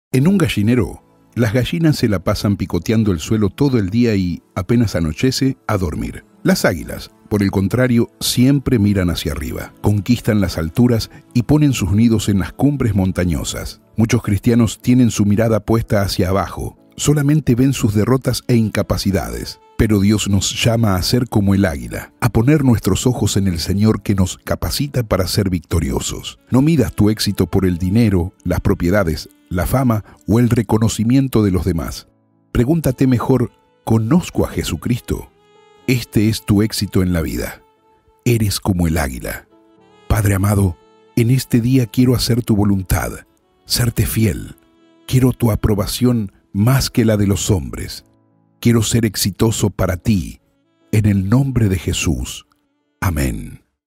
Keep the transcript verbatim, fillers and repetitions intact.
En un gallinero, las gallinas se la pasan picoteando el suelo todo el día y, apenas anochece, a dormir. Las águilas, por el contrario, siempre miran hacia arriba, conquistan las alturas y ponen sus nidos en las cumbres montañosas. Muchos cristianos tienen su mirada puesta hacia abajo, solamente ven sus derrotas e incapacidades. Pero Dios nos llama a ser como el águila, a poner nuestros ojos en el Señor que nos capacita para ser victoriosos. No midas tu éxito por el dinero, las propiedades, la fama o el reconocimiento de los demás. Pregúntate mejor, ¿conozco a Jesucristo? Este es tu éxito en la vida. Eres como el águila. Padre amado, en este día quiero hacer tu voluntad, serte fiel. Quiero tu aprobación más que la de los hombres. Quiero ser exitoso para ti, en el nombre de Jesús. Amén.